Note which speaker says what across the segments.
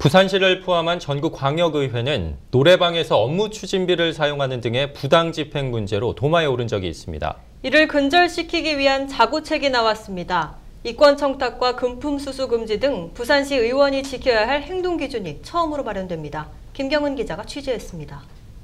Speaker 1: 부산시를 포함한 전국광역의회는 노래방에서 업무 추진비를 사용하는 등의 부당집행 문제로 도마에 오른 적이 있습니다.
Speaker 2: 이를 근절시키기 위한 자구책이 나왔습니다. 이권 청탁과 금품 수수 금지 등 부산시 의원이 지켜야 할 행동 기준이 처음으로 마련됩니다. 김경은 기자가 취재했습니다.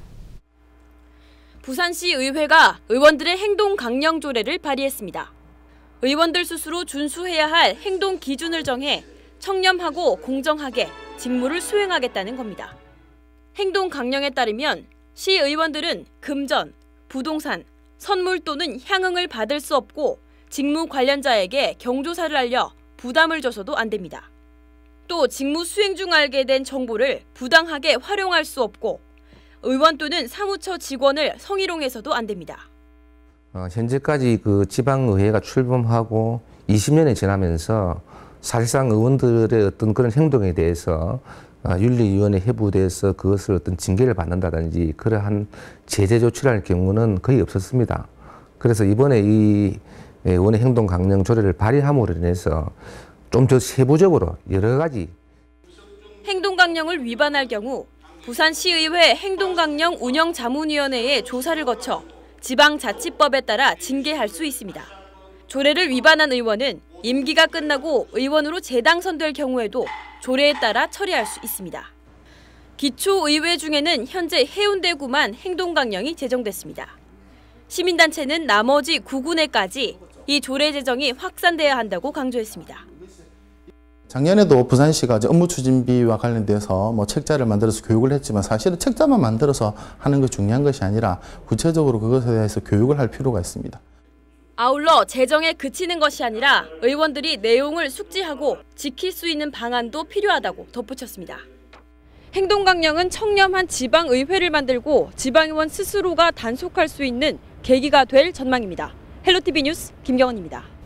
Speaker 3: 부산시 의회가 의원들의 행동 강령 조례를 발의했습니다. 의원들 스스로 준수해야 할 행동 기준을 정해 청렴하고 공정하게 직무를 수행하겠다는 겁니다. 행동 강령에 따르면 시의원들은 금전, 부동산, 선물 또는 향응을 받을 수 없고 직무 관련자에게 경조사를 알려 부담을 줘서도 안 됩니다. 또 직무 수행 중 알게 된 정보를 부당하게 활용할 수 없고 의원 또는 사무처 직원을 성희롱해서도 안 됩니다.
Speaker 4: 현재까지 지방의회가 출범하고 20년이 지나면서 사실상 의원들의 어떤 그런 행동에 대해서 윤리위원회 해부돼서 그것을 어떤 징계를 받는다든지 그러한 제재 조치를 할 경우는 거의 없었습니다. 그래서 이번에 이 의원의 행동 강령 조례를 발의함으로 인해서 좀 더 세부적으로 여러 가지
Speaker 3: 행동 강령을 위반할 경우 부산시의회 행동강령 운영자문위원회에 조사를 거쳐 지방자치법에 따라 징계할 수 있습니다. 조례를 위반한 의원은 임기가 끝나고 의원으로 재당선될 경우에도 조례에 따라 처리할 수 있습니다. 기초의회 중에는 현재 해운대구만 행동강령이 제정됐습니다. 시민단체는 나머지 9군에까지 이 조례 제정이 확산돼야 한다고 강조했습니다.
Speaker 5: 작년에도 부산시가 업무 추진비와 관련돼서 책자를 만들어서 교육을 했지만 사실은 책자만 만들어서 하는 게 중요한 것이 아니라 구체적으로 그것에 대해서 교육을 할 필요가 있습니다.
Speaker 3: 아울러 제정에 그치는 것이 아니라 의원들이 내용을 숙지하고 지킬 수 있는 방안도 필요하다고 덧붙였습니다. 행동강령은 청렴한 지방의회를 만들고 지방의원 스스로가 단속할 수 있는 계기가 될 전망입니다. 헬로티비 뉴스 김경은입니다.